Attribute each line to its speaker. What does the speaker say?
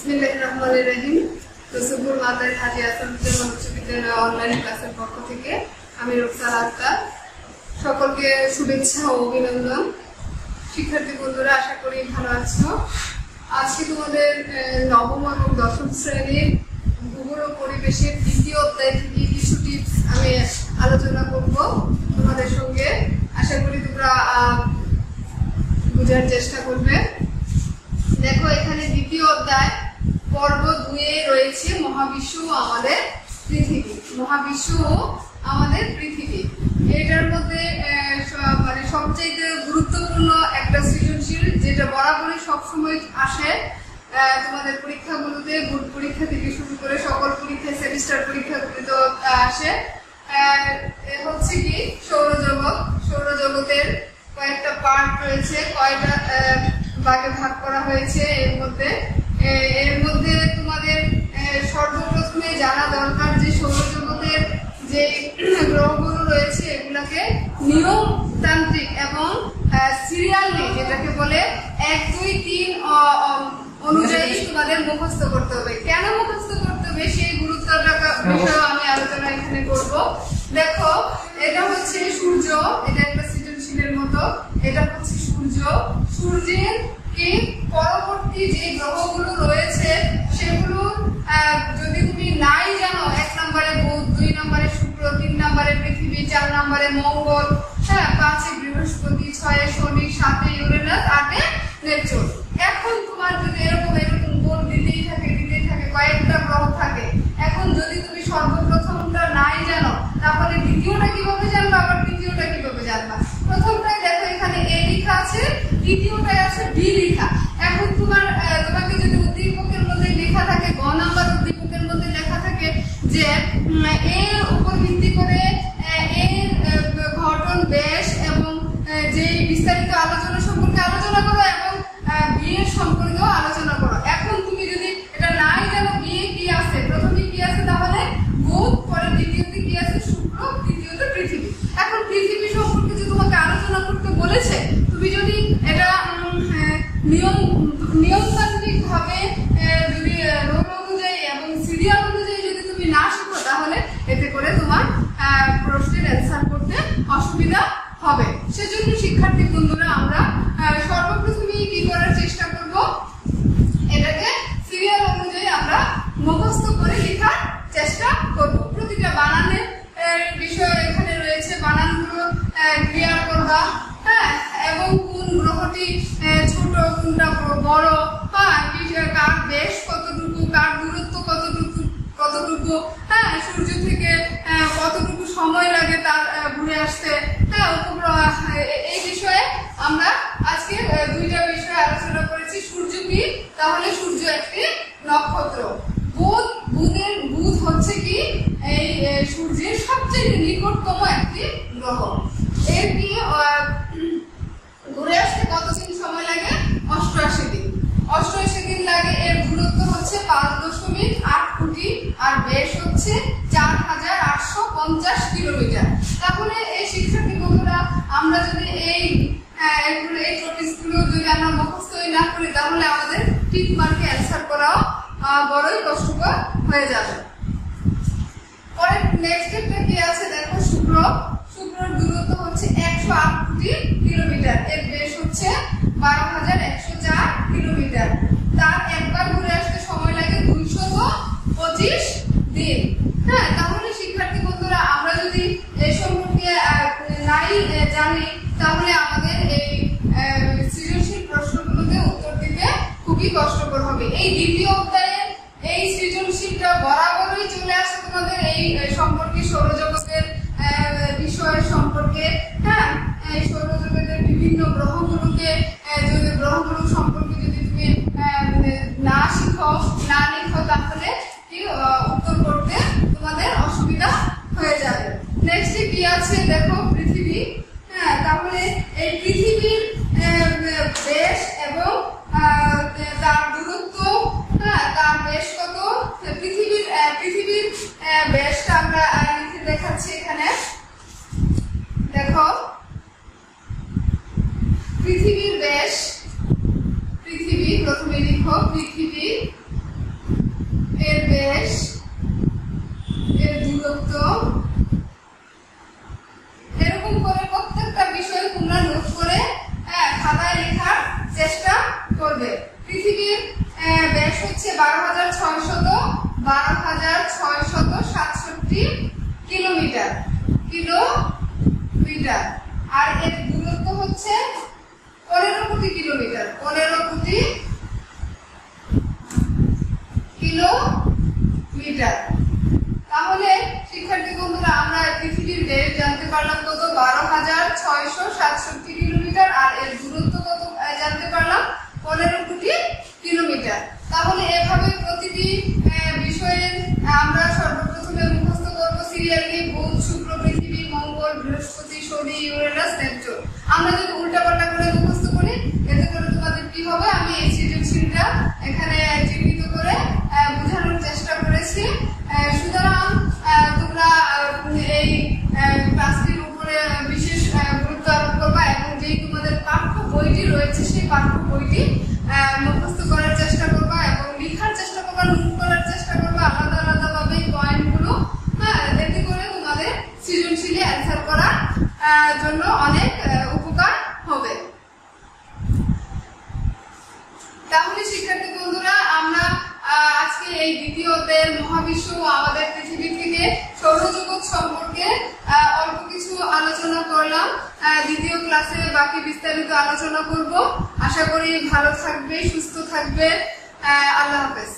Speaker 1: বিসমিল্লাহিররহমানিররহিম। রসুলপুর মাতার হাজি আসাদুজ্জামান উচ্চ বিদ্যালয় অনলাইন ক্লাসের পক্ষ থেকে আমি রুকসানা আক্তার সকলকে শুভেচ্ছা ও অভিনন্দন। শিক্ষার্থী বন্ধুরা, আশা করি ভালো আছো। আজকে তোমাদের নবম এবং দশম শ্রেণীর ভূগোল ও পরিবেশের দ্বিতীয় অধ্যায় থেকে কিছু টিপস আমি আলোচনা করব তোমাদের সঙ্গে। আশা করি তোমরা বোঝার চেষ্টা করবে। দেখো, এখানে দ্বিতীয় অধ্যায় পর্ব 2-এ রয়েছে মহাবিশ্ব ও আমাদের পৃথিবী। মহাবিশ্ব ও আমাদের পৃথিবী, এটার মধ্যে মানে সবচেয়ে গুরুত্বপূর্ণ একটা সৃজনশীল, যেটা বরাবরই সবসময় আসে তোমাদের পরীক্ষাগুলোতে, বোর্ড পরীক্ষা থেকে শুরু করে সকল পরীক্ষায়, সেমিস্টার পরীক্ষাগুলোতে আসে। হচ্ছে কি সৌরজগৎ। সৌরজগতের কয়েকটা পার্ট রয়েছে, কয়টা ভাগে ভাগ করা হয়েছে। এর মধ্যে তোমাদের সর্বপ্রথমে জানা দরকার যে সৌরজগতের যে গ্রহগুলো রয়েছে এগুলাকে নিয়মতান্ত্রিক এবং সিরিয়ালি, যেটাকে বলে 1, 2, 3 অনুযায়ী তোমাদের মুখস্থ করতে হবে। কেন মুখস্থ করতে হবে সেই গুরুত্বটা বিষয়ে আমি আলোচনা এখানে করব। দেখো, এটা হচ্ছে সূর্য, এটা একটা সৃজনশীলের মতো। এটা হচ্ছে সূর্য। সূর্যের কি পরবর্তী যে গ্রহগুলো রয়েছে সেগুলো যদি তুমি নাই জানো, 1 নম্বরে বুধ, 2 নম্বরে শুক্র, 3 নম্বরে পৃথিবী, 4 নম্বরে মঙ্গল, 5-এ বৃহস্পতি, 6-এ শনি, 7-এ ইউরেনাস, 8-এ নেপচুন। এখন তোমার যদি এরকম গোল দিতেই থাকে কয়েকটা গ্রহ থাকে, এখন যদি তুমি সর্বপ্রথমটা নাই জানো তাহলে দ্বিতীয়টা কিভাবে জানবা, আবার তৃতীয়টা কিভাবে জানবা? প্রথমটাই দেখো এখানে এ লেখা আছে, দ্বিতীয়টায় আছে বি লেখা। এখন তোমাকে যদি উদ্দীপকের মধ্যে লেখা থাকে, গ নাম্বার উদ্দীপকের মধ্যে লেখা থাকে যে এর উপর ভিত্তি করে এর ঘটন, ব্যাস এবং যে বিস্তারিত আলোচনা সম্পর্কে আলোচনা করো এবং বি এর সম্পর্কেও আলোচনা করো। এখন তুমি যদি এটা নাই জানো বি এ কি আছে, প্রথমে কি আছে, তাহলে বুধ, পরে দ্বিতীয়তে কি আছে শুক্র, তৃতীয়তে পৃথিবী। এখন পৃথিবী সম্পর্কে যে তোমাকে আলোচনা করতে বলেছে, তুমি যদি এটা নিয়মতান্ত্রিক ভাবে যদি রোল অনুযায়ী এবং সিরিয়াল অনুযায়ী যদি তুমি না শিখো, তাহলে এতে করে তোমার প্রশ্নের অ্যান্সার করতে অসুবিধা হবে। সেজন্য শিক্ষার্থী বন্ধুরা, আমরা সর্বপ্রথমেই কি করার চেষ্টা করব, এটাকে সিরিয়াল অনুযায়ী আমরা মুখস্থ করে লেখার চেষ্টা করব। প্রতিটা বানানের বিষয় এখানে রয়েছে, বানানগুলো ক্লিয়ার করবা, এবং কোন গ্রহটি ছোট, কোনটা বড়, কার বেশ কতটুকু, কার দূরত্ব কতটুকু, সূর্য থেকে কতটুকু সময় লাগে তার ঘুরে আসতে, এই বিষয়ে আমরা আজকে 2টা বিষয় আলোচনা করেছি। সূর্য কি? তাহলে সূর্য একটি নক্ষত্র। বুধ হচ্ছে কি এই সূর্যের সবচেয়ে নিকটতম একটি গ্রহ। এর কি ঘুরে আসতে কত দিন সময় লাগে? 88 দিন। 88 দিন লাগে। এর দূরত্ব হচ্ছে 5.8 কোটি, আর বেশ হচ্ছে 4850 কিলোমিটার। তাহলে এই শিক্ষার্থী বন্ধুরা, আমরা যদি এই টপিকগুলো যদি আমরা মুখস্থই না করি, তাহলে আমাদের টিক মার্কে অ্যান্সার করাও বড়ই কষ্টকর হয়ে যাবে। পরে নেক্সট একটা কি আছে দেখো, শুক্রর দূরত্ব হচ্ছে 108 কোটি কিলোমিটার। এর বেশ হচ্ছে 12,104 কিলোমিটার। তার একবার ঘুরে আসতে সময় লাগে 225 দিন। তাহলে শিক্ষার্থী বন্ধুরা, আমরা যদি এই সম্পর্কে নাই জানি, তাহলে আমাদের এই সৃজনশীল প্রশ্নগুলোতে উত্তর দিতে খুবই কষ্টকর হবে। এই দ্বিতীয় অধ্যায়ে এই সৃজনশীলটা বরাবরই চলে আসে তোমাদের এই সম্পর্কে, সৌরজগতের বিষয় সম্পর্কে। এই সৌরজগতের বিভিন্ন গ্রহগুলো সম্পর্কে যদি তুমি না শিখো, না লিখো, তাহলে কি উত্তর করতে তোমাদের অসুবিধা হয়ে যাবে। নেক্সট কি আছে দেখো, পৃথিবী। তাহলে এই পৃথিবীর বেশ এবং তার দূরত্ব, তার বেশ কত, পৃথিবীর বেশটা আমরা লিখে দেখাচ্ছি এখানে। দেখো, পৃথিবীর বেশ, প্রথমে লিখো পৃথিবী ব্যাস হচ্ছে 12,667 কিলোমিটার আর এর দূরত্ব হচ্ছে 15 কোটি কিলোমিটার, 15 কোটি কিলোমিটার। তাহলে শিক্ষার্থী বন্ধুরা আমরা পৃথিবীর ব্যাস জানতে পারলাম কত, 12,667 কিলোমিটার, আর এর দূরত্ব কত জানতে পারলাম, 15 কোটি কিলোমিটার। তাহলে এভাবে প্রতিটি বিষয়ের আমরা সর্বপ্রথমে মুখস্থ করবো সিরিয়ালি বুধ, শুক্র, পৃথিবী, মঙ্গল, বৃহস্পতি, শনি, ইউরেনাস, নেপচুন। আমরা যদি উল্টাপাল্টা করে মুখস্থ করি এতে করে তোমাদের কি হবে, আমি এই সৃজনশীলটা এখানে চিহ্নিত করে বোঝানোর চেষ্টা করেছি। সুতরাং তোমরা এই ক্লাসটির উপরে বিশেষ গুরুত্ব আরোপ করবা এবং যেই তোমাদের পাঠ্য বইটি রয়েছে সেই পাঠ্য বইটি মুখস্থ করার চেষ্টা করবা এবং লেখার চেষ্টা করবা, নোট করার চেষ্টা করবা আলাদা আলাদা ভাবে পয়েন্টগুলো। এতে করে তোমাদের সৃজনশীলে অ্যান্সার করার জন্য অনেক উপকার হবে। তাহলে শিক্ষার্থী বন্ধুরা আমরা আজকে এই দ্বিতীয় অধ্যায়ের মহাবিশ্ব ও আমাদের পৃথিবী থেকে সৌরজগৎ সম্পর্কে অল্প কিছু আলোচনা করলাম। দ্বিতীয় ক্লাসে বাকি বিস্তারিত আলোচনা করব। আশা করি ভালো থাকবে, সুস্থ থাকবে। আল্লাহ হাফেজ।